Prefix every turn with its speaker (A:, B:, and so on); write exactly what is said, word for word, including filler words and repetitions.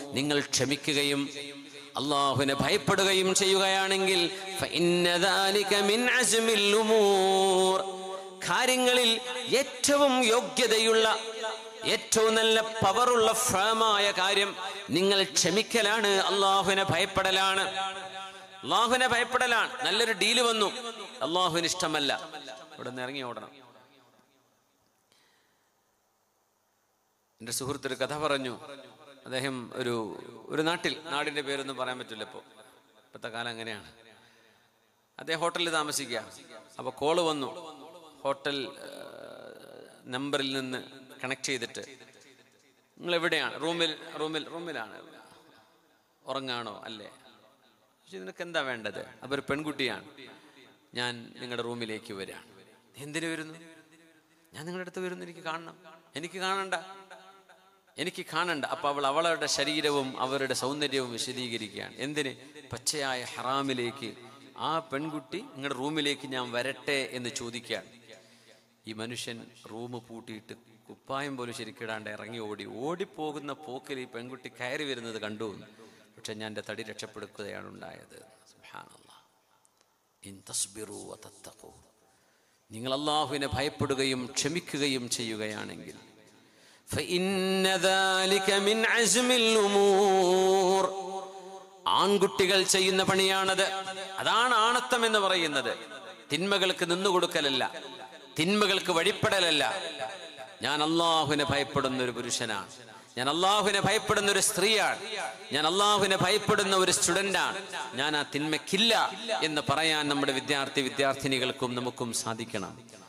A: നിങ്ങൾ ക്ഷമിക്കുകയും അല്ലാഹുവിനെ ഭയപ്പെടുകയും ചെയ്യുകയാണെങ്കിൽ ഫഇന്ന ദാലിക മിൻ അസ്മിൽ ഉമൂർ, കാര്യങ്ങളിൽ ഏറ്റവും യോഗ്യതയുള്ള ഏറ്റവും നല്ല പവറുള്ള ഫാമായ കാര്യം നിങ്ങൾ ക്ഷമിക്കലാണ്, അല്ലാഹുവിനെ ഭയപ്പെടലാണ്. അല്ലാഹുവിനെ ഭയപ്പെടലാണ്. നല്ലൊരു ഡീല് വന്നു, അല്ലാഹുവിന് ഇഷ്ടമല്ല, ഇവിടെ നിന്ന് ഇറങ്ങി ഓടണം. എൻ്റെ സുഹൃത്തൊരു കഥ പറഞ്ഞു. അദ്ദേഹം ഒരു ഒരു നാട്ടിൽ, നാടിൻ്റെ പേരൊന്നും പറയാൻ പറ്റില്ല, ഇപ്പോൾ ഇപ്പോഴത്തെ കാലം അങ്ങനെയാണ്. അദ്ദേഹം ഹോട്ടലിൽ താമസിക്കുക. അപ്പോൾ കോള് വന്നു. ഹോട്ടൽ നമ്പറിൽ നിന്ന് കണക്ട് ചെയ്തിട്ട്, നിങ്ങൾ എവിടെയാണ്? റൂമിൽ റൂമിൽ റൂമിലാണ്. ഉറങ്ങാണോ? അല്ലേ. നിനക്ക് എന്താ വേണ്ടത്? അപ്പോൾ ഒരു പെൺകുട്ടിയാണ്. ഞാൻ നിങ്ങളുടെ റൂമിലേക്ക് വരാണ്. എന്തിനു വരുന്നു? ഞാൻ നിങ്ങളുടെ അടുത്ത് വരുന്നു, എനിക്ക് കാണണം. എനിക്ക് കാണണ്ട, എനിക്ക് കാണണ്ട. അപ്പൊ അവൾ അവളുടെ ശരീരവും അവരുടെ സൗന്ദര്യവും വിശദീകരിക്കുകയാണ്. എന്തിന്? പച്ചയായ ഹറാമിലേക്ക് ആ പെൺകുട്ടി നിങ്ങളുടെ റൂമിലേക്ക് ഞാൻ വരട്ടെ എന്ന് ചോദിക്കുകയാണ്. ഈ മനുഷ്യൻ റൂം പൂട്ടിയിട്ട് കുപ്പായം പോലും ശരിക്കിടാണ്ട് ഇറങ്ങി ഓടി. ഓടിപ്പോകുന്ന പോക്കിൽ ഈ പെൺകുട്ടി കയറി വരുന്നത് കണ്ടു. പക്ഷെ ഞാൻ എൻ്റെ തടി രക്ഷപ്പെടുത്തുകയാണ് ഉണ്ടായത്. സുബ്ഹാനല്ലാഹ്. ഇൻ തസ്ബിറു വതത്തഖൂ, നിങ്ങൾ അല്ലാഹുവിനെ ഭയപ്പെടുകയും ക്ഷമിക്കുകയും ചെയ്യുകയാണെങ്കിൽ ഫഇന്ന ദാലിക മിൻ അസ്മിൽ ഉമൂർ, ആൺകുട്ടികൾ ചെയ്യുന്ന പണിയാണത്. അതാണ് ആണത്തം എന്ന് പറയുന്നത്. തിന്മകൾക്ക് നിന്നുകൊടുക്കലല്ല, തിന്മകൾക്ക് വഴിപ്പെടലല്ല. ഞാൻ അല്ലാഹുവിനെ ഭയപ്പെടുന്ന ഒരു പുരുഷനാണ്, ഞാൻ അല്ലാഹുവിനെ ഭയപ്പെടുന്ന ഒരു സ്ത്രീയാണ്, ഞാൻ അല്ലാഹുവിനെ ഭയപ്പെടുന്ന ഒരു സ്റ്റുഡൻ്റാണ്, ഞാൻ ആ തിന്മയ്ക്കില്ല എന്ന് പറയാൻ നമ്മുടെ വിദ്യാർത്ഥി വിദ്യാർത്ഥിനികൾക്കും നമുക്കും സാധിക്കണം.